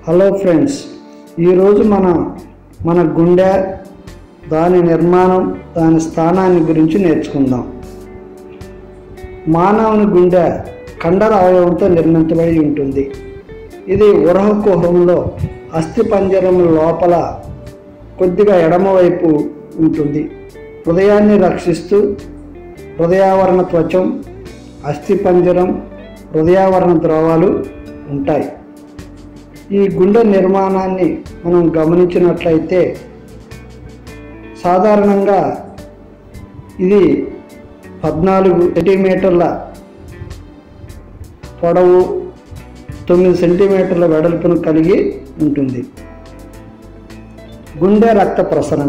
Hello friends, ఈరోజు మన గుండె, దాని నిర్మాణం, దాని స్థానాన్ని గురించి నేర్చుకుందాం. మానవుని గుండె కండర అవయవంతో నిర్మించబడి ఉంటుంది. ఇది ఉరహకుహరంలో అస్థిపంజరం లోపల కొద్దిగా ఎడమవైపు ఉంటుంది. హృదయాన్ని రక్షిస్తూ హృదయావరణ త్వచం, అస్థిపంజరం, హృదయావరణ ద్రవాలు ఉంటాయి. ఈ గుండె నిర్మాణాన్ని మనం గమనించినట్లయితే సాధారణంగా ఇది 14 సెంటీమీటర్ల పొడవు, 9 సెంటీమీటర్ల వెడల్పును కలిగి ఉంటుంది. గుండె రక్త ప్రసరణ.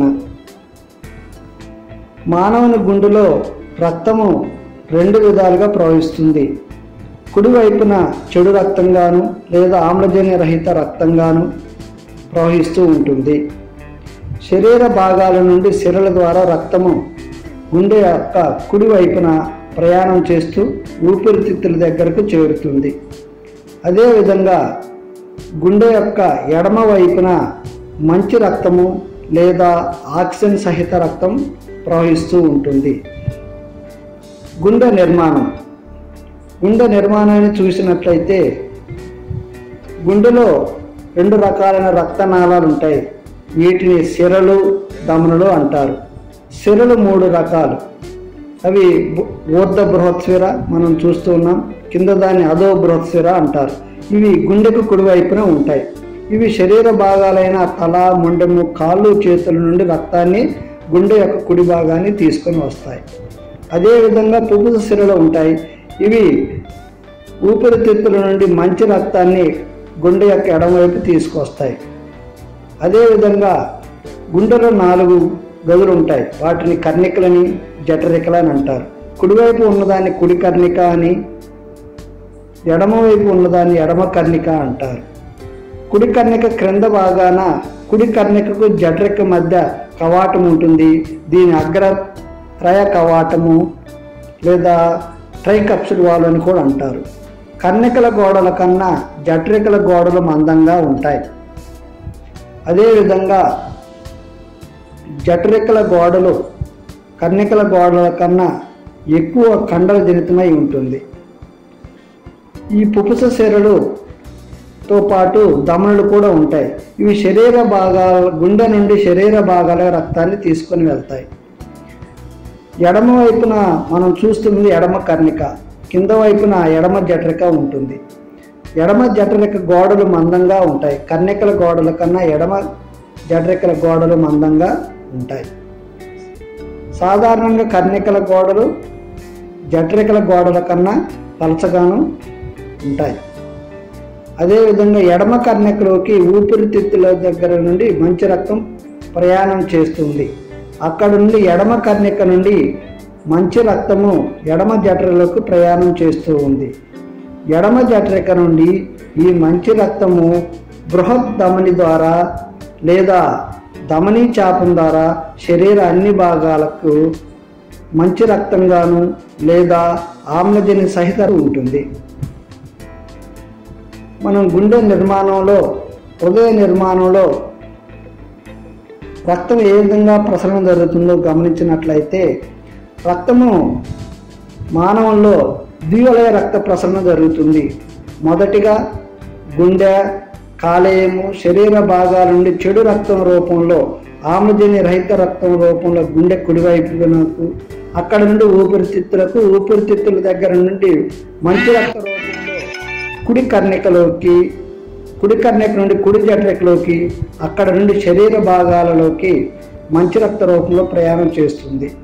మానవుని గుండెలో రక్తము 2 విధాలుగా ప్రవహిస్తుంది. కుడివైపున చెడు రక్తంగాను లేదా ఆమ్లజన్య రహిత రక్తంగాను ప్రవహిస్తూ ఉంటుంది. శరీర భాగాల నుండి సిరల ద్వారా రక్తము గుండె యొక్క కుడివైపున ప్రయాణం చేస్తూ ఊపిరితిత్తుల దగ్గరకు చేరుతుంది. అదేవిధంగా గుండె యొక్క ఎడమ వైపున మంచి రక్తము లేదా ఆక్సిజన్ సహిత రక్తం ప్రవహిస్తూ ఉంటుంది. గుండె నిర్మాణం. గుండె నిర్మాణాన్ని చూసినట్లయితే గుండెలో 2 రకాలైన రక్తనాళాలు ఉంటాయి. వీటిని సిరలు, ధమనులు అంటారు. సిరలు 3 రకాలు. అవి ఊర్ధ బృహత్సిర మనం చూస్తున్నాం, కింద దాన్ని అధో బృహత్సిర అంటారు. ఇవి గుండెకు కుడివైపున ఉంటాయి. ఇవి శరీర భాగాలైన తల, మొండెము, కాళ్ళు, చేతుల నుండి రక్తాన్ని గుండె యొక్క కుడి భాగాన్ని తీసుకొని వస్తాయి. అదేవిధంగా పుపుస సిరలు ఉంటాయి. ఇవి ఊపిరితిత్తుల నుండి మంచి రక్తాన్ని గుండె యొక్క ఎడమవైపు తీసుకొస్తాయి. అదేవిధంగా గుండెలో 4 గదులు ఉంటాయి. వాటిని కర్ణికలని, జఠరికలు అని అంటారు. కుడివైపు ఉన్నదాన్ని కుడి కర్ణిక అని, ఎడమవైపు ఉన్నదాన్ని ఎడమ కర్ణిక అంటారు. కుడి కర్ణిక క్రింద భాగాన కుడి కర్ణికకు జఠరిక మధ్య కవాటం ఉంటుంది. దీని అగ్రత్రయ కవాటము లేదా ట్రైకప్సుల్ వాల్వ్ అని కూడా అంటారు. కర్ణికల గోడల కన్నా జఠరికల గోడలు మందంగా ఉంటాయి. అదేవిధంగా జఠరికల గోడలు కర్ణికల గోడల కన్నా ఎక్కువ కండర జనితమై ఉంటుంది. ఈ పుపుస సిరలుతో పాటు ధమనులు కూడా ఉంటాయి. ఇవి శరీర భాగాల గుండె నుండి శరీర భాగాల రక్తాన్ని తీసుకొని వెళ్తాయి. ఎడమ వైపున మనం చూస్తుంది ఎడమ కర్ణిక, కింద వైపున ఎడమ జఠరిక ఉంటుంది. ఎడమ జఠరిక గోడలు మందంగా ఉంటాయి. కర్ణికల గోడల కన్నా ఎడమ జఠరికల గోడలు మందంగా ఉంటాయి. సాధారణంగా కర్ణికల గోడలు జఠరికల గోడల కన్నా పలచగాను ఉంటాయి. అదేవిధంగా ఎడమ కర్ణికలోకి ఊపిరితిత్తుల దగ్గర నుండి మంచి రక్తం ప్రయాణం చేస్తుంది. అక్కడ నుండి ఎడమ కర్ణిక నుండి మంచి రక్తము ఎడమ జఠరికలకు ప్రయాణం చేస్తూ ఉంది. ఎడమ జఠరిక నుండి ఈ మంచి రక్తము బృహత్ ధమని ద్వారా లేదా ధమనీ చాపం ద్వారా శరీర అన్ని భాగాలకు మంచి రక్తంగాను లేదా ఆమ్లజని సహిత ఉంటుంది. మనం గుండె నిర్మాణంలో, హృదయ నిర్మాణంలో రక్తం ఏ విధంగా ప్రసరణ జరుగుతుందో గమనించినట్లయితే రక్తము మానవుల్లో ద్వివలయ రక్త ప్రసరణ జరుగుతుంది. మొదటిగా గుండె, కాలేయము, శరీర భాగాల నుండి చెడు రక్తం రూపంలో ఆమ్లజన్య రహిత రక్తం రూపంలో గుండె కుడివైపునకు, అక్కడ నుండి ఊపిరితిత్తులకు, ఊపిరితిత్తుల దగ్గర నుండి మంచి రక్త రూపంలో కుడి కర్ణికలోకి, కుడి కర్ణిక నుండి కుడి జఠరికలోకి, అక్కడ నుండి శరీర భాగాలలోకి మంచి రక్త రూపంలో ప్రయాణం చేస్తుంది.